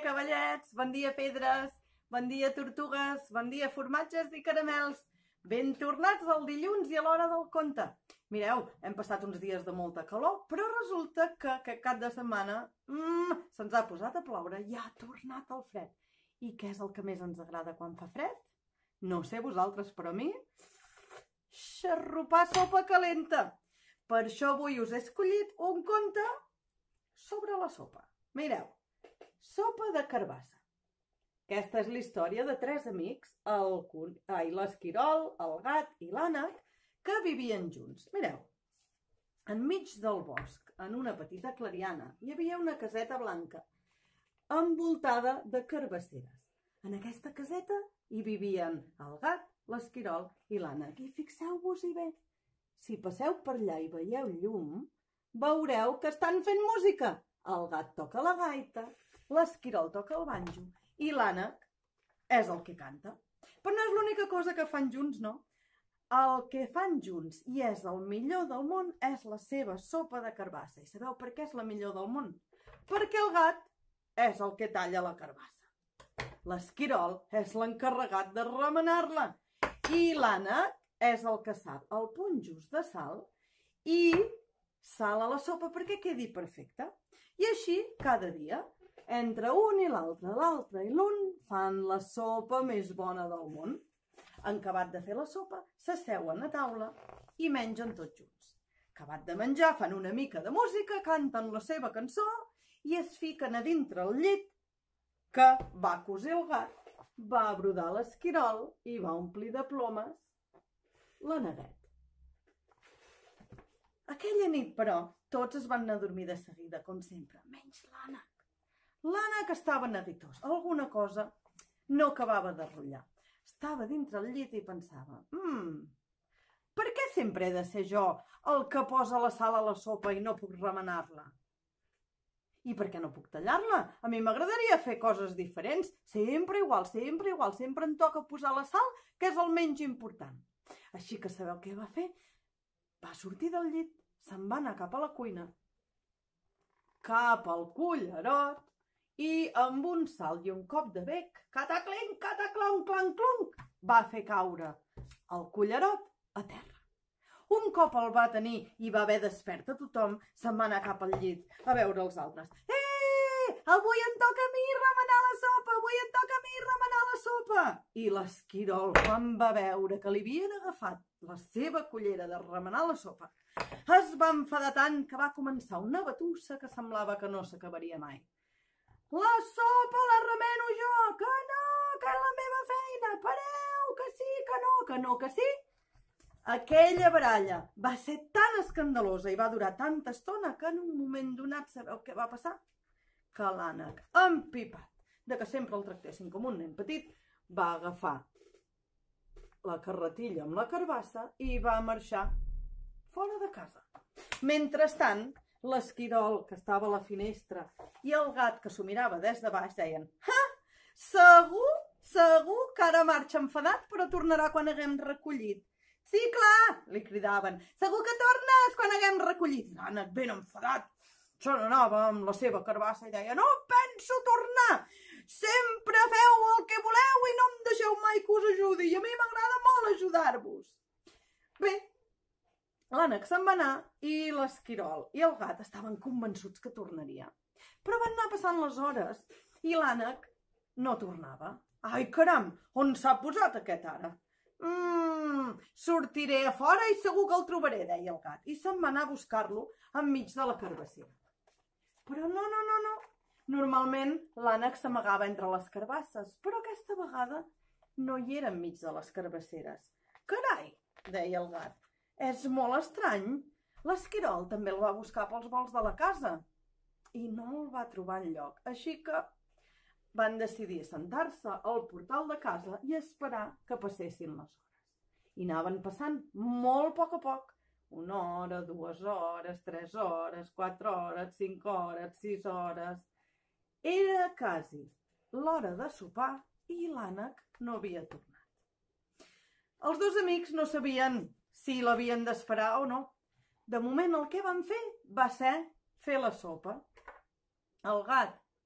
cavallets, bon dia pedres, bon dia tortugues, bon dia formatges i caramels. Ben tornats al dilluns i a l'hora del conte. Mireu, hem passat uns dies de molta calor, però resulta que aquest cap de setmana se'ns ha posat a ploure i ha tornat el fred. I què és el que més ens agrada quan fa fred? No sé vosaltres, però a mi, xarrupar sopa calenta. Per això avui us he escollit un conte sobre la sopa. Mireu, sopa de carbassa. Aquesta és la història de tres amics, l'Esquirol, el gat i l'ànec, que vivien junts. Mireu, enmig del bosc, en una petita clariana, hi havia una caseta blanca, envoltada de carbasseres. En aquesta caseta hi vivien el gat, l'Esquirol i l'ànec. I fixeu-vos-hi bé, si passeu per allà i veieu llum, veureu que estan fent música. El gat toca la gaita, l'Esquirol toca el banjo i l'ànec és el que canta. Però no és l'única cosa que fan junts, no? El que fan junts, i és el millor del món, és la seva sopa de carbassa. I sabeu per què és la millor del món? Perquè el gat és el que talla la carbassa. L'Esquirol és l'encarregat de remenar-la. I l'ànec és el que sap el punt just de sal i sal a la sopa perquè quedi perfecta. I així, cada dia, entre un i l'altre i l'un, fan la sopa més bona del món. En acabat de fer la sopa, s'asseuen a taula i mengen tots junts. Acabat de menjar, fan una mica de música, canten la seva cançó i es fiquen a dintre el llit que va coser el gat, va brodar l'Esquirol i va omplir de plomes l'àneguet. Aquella nit, però, tots es van anar a dormir de seguida, com sempre, menys l'ànec. L'ànec estava neguitós, alguna cosa no acabava de rotllar. Estava dintre el llit i pensava, per què sempre he de ser jo el que posa la sal a la sopa i no puc remenar-la? I per què no puc tallar-la? A mi m'agradaria fer coses diferents, sempre igual, sempre em toca posar la sal, que és el menys important. Així que sabeu què va fer? Va sortir del llit, se'n va anar cap a la cuina, cap al cullerot, i amb un salt i un cop de bec, cataclenc, cataclonc, clanc, clonc, va fer caure el cullerot a terra. Un cop el va tenir i va haver desperta tothom, se'n va anar cap al llit a veure els altres. Avui em toca a mi remenar la sopa, avui em toca a mi remenar la sopa. I l'Esquirol, quan va veure que li havien agafat la seva cullera de remenar la sopa, es va enfadar tant que va començar una batussa que semblava que no s'acabaria mai. La sopa la remeno jo, que no, que és la meva feina, pareu, que sí, que no, que sí. Aquella baralla va ser tan escandalosa i va durar tanta estona que en un moment donat, sabeu què va passar? Que l'ànec, empipat de que sempre el tractessin com un nen petit, va agafar la carretilla amb la carbassa i va marxar fora de casa. Mentrestant, l'Esquirol, que estava a la finestra, i el gat, que s'ho mirava des de baix, deien segur que ara marxa enfadat, però tornarà quan haguem recollit. Sí, clar, li cridaven, segur que tornes quan haguem recollit. L'ànec, ben enfadat, se n'anava amb la seva carbassa i deia, no penso tornar, sempre feu el que voleu i no em deixeu mai que us ajudi, i a mi m'agrada molt ajudar-vos. Bé, l'ànec se'n va anar i l'Esquirol i el gat estaven convençuts que tornaria. Però van anar passant les hores i l'ànec no tornava. Ai, caram, on s'ha posat aquest ara? Sortiré a fora i segur que el trobaré, deia el gat, i se'n va anar a buscar-lo enmig de la carbassera. Però no. Normalment l'ànec s'amagava entre les carbasses, però aquesta vegada no hi era enmig de les carbasseres. Carai, deia el gat, és molt estrany. L'Esquirol també el va buscar pels volts de la casa i no el va trobar enlloc, així que van decidir assentar-se al portal de casa i esperar que passessin les hores. I anaven passant molt a poc. 1 hora, 2 hores, 3 hores, 4 hores, 5 hores, 6 hores... Era quasi l'hora de sopar i l'ànec no havia tornat. Els dos amics no sabien si l'havien d'esperar o no. De moment el que van fer va ser fer la sopa. El gat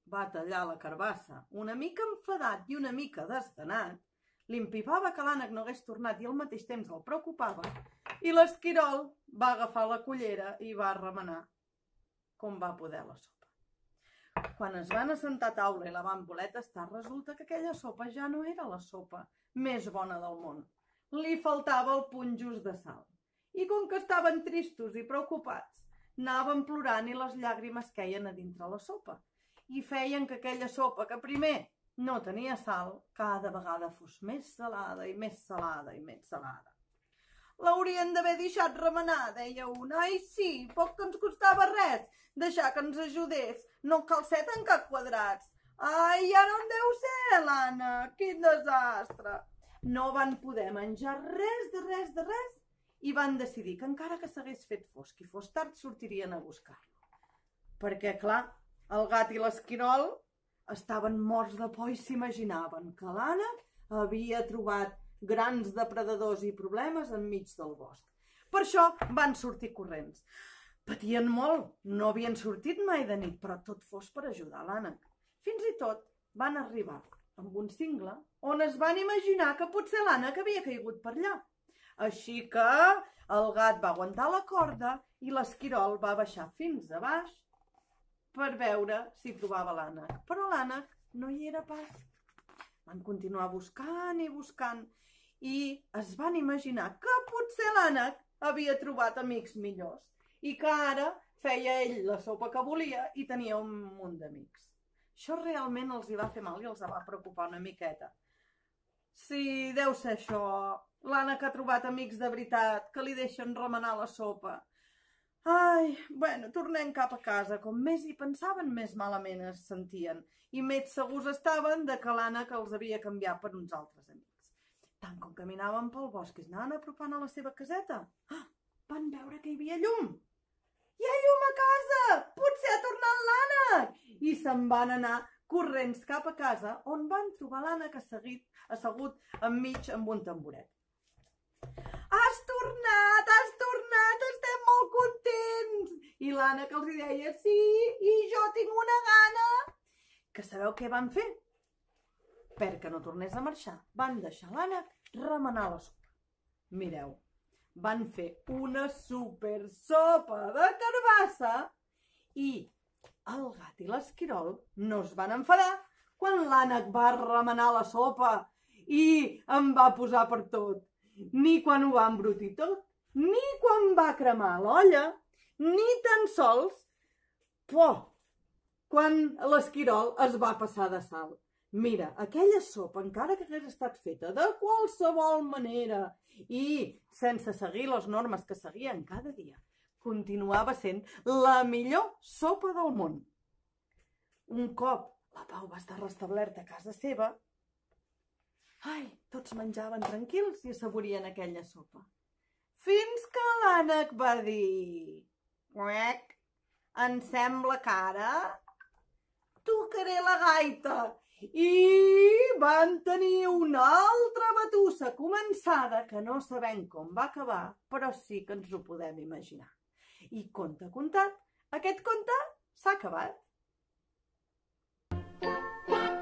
va tallar la carbassa, una mica enfadat i una mica desganat, li empipava que l'ànec no hagués tornat i al mateix temps el preocupava, i l'esquirol va agafar la cullera i va remenar com va poder la sopa. Quan es van assentar a taula i la van voler tastar, resulta que aquella sopa ja no era la sopa més bona del món. Li faltava el punt just de sal. I com que estaven tristos i preocupats, anaven plorant i les llàgrimes queien a dintre la sopa. I feien que aquella sopa, que primer no tenia sal, cada vegada fos més salada i més salada i més salada. L'haurien d'haver deixat remenar, deia un. Ai, sí, poc que ens costava res, deixar que ens ajudés, no cal ser tan cap quadrats. Ai, ara on deu ser, l'Anna? Quin desastre! No van poder menjar res de res de res i van decidir que encara que s'hagués fet fosc i fos tard sortirien a buscar-lo. Perquè, clar, el gat i l'esquirol estaven morts de por i s'imaginaven que l'ànec havia trobat grans depredadors i problemes enmig del bosc. Per això van sortir corrents. Patien molt, no havien sortit mai de nit, però tot fos per ajudar l'ànec. Fins i tot van arribar amb un cingle on es van imaginar que potser l'ànec havia caigut per allà. Així que el gat va aguantar la corda i l'esquirol va baixar fins a baix per veure si trobava l'ànec. Però l'ànec no hi era pas. Van continuar buscant i buscant i es van imaginar que potser l'ànec havia trobat amics millors i que ara feia ell la sopa que volia i tenia un munt d'amics. Això realment els hi va fer mal i els va preocupar una miqueta. Sí, deu ser això. L'ànec ha trobat amics de veritat que li deixen remenar la sopa. Ai, bueno, tornem cap a casa. Com més hi pensaven, més malament es sentien i més segurs estaven de que l'ànec els havia canviat per uns altres amics. Tant com caminaven pel bosc i es anaven apropant a la seva caseta, van veure que hi havia llum. Hi ha llum a casa! Potser ha tornat l'ànec! I se'n van anar corrents cap a casa, on van trobar l'ànec assegut enmig amb un tamboret. Has tornat, estem molt contents! I l'ànec els deia, sí, i jo tinc una gana. Que sabeu què van fer? Perquè no tornés a marxar, van deixar l'ànec remenar la sopa. Mireu, van fer una super sopa de carbassa i el gat i l'esquirol no es van enfadar quan l'ànec va remenar la sopa i em va posar per tot. Ni quan ho va embrutir tot, ni quan va cremar l'olla, ni tan sols quan l'esquirol es va passar de sal. Mira, aquella sopa, encara que hagués estat feta de qualsevol manera i sense seguir les normes que seguien cada dia, continuava sent la millor sopa del món. Un cop la Pau va estar restablerta a casa seva, tots menjaven tranquils i assaborien aquella sopa. Fins que l'ànec va dir: «Uec, em sembla que ara tocaré la gaita». I van tenir una altra batussa començada que no sabem com va acabar, però sí que ens ho podem imaginar. I conte contat, aquest conte s'ha acabat.